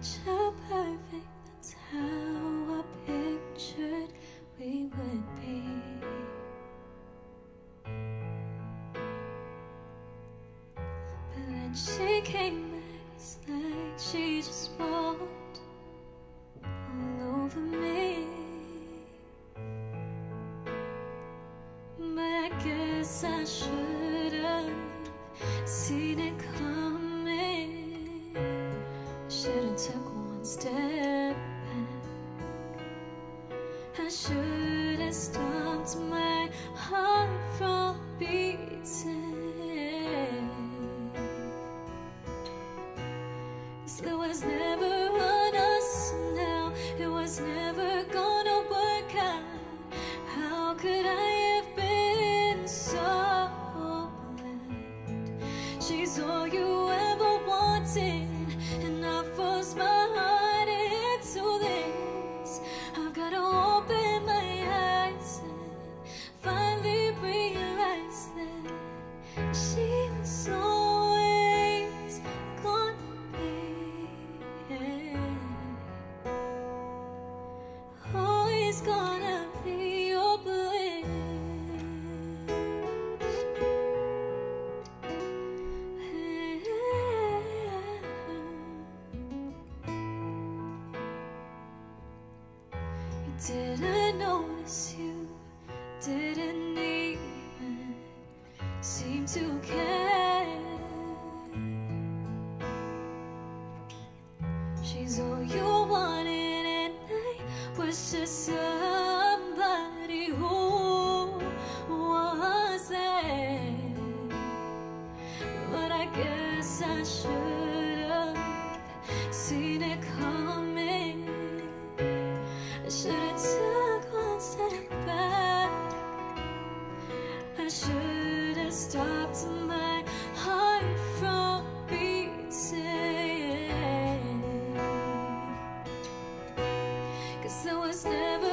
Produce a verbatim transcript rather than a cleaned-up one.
picture perfect, that's how I pictured we would be. But then she came back, it's like she just walked all over me. But I guess I should have seen it coming. Should have took one step back. I should have stopped my heart from beating. 'Cause there was never on us now. It was never gonna work out. How could I have been so blind? She's all you ever wanted, and I forced my heart into this. I've gotta open my eyes and finally realize that she was always gonna be, always gonna be your bliss. You didn't notice, you didn't even seem to care. She's all you wanted, and I was just somebody who was there. But I guess I should have seen it coming. I should have took one step back. I should have stopped my heart from beating. 'Cause there was never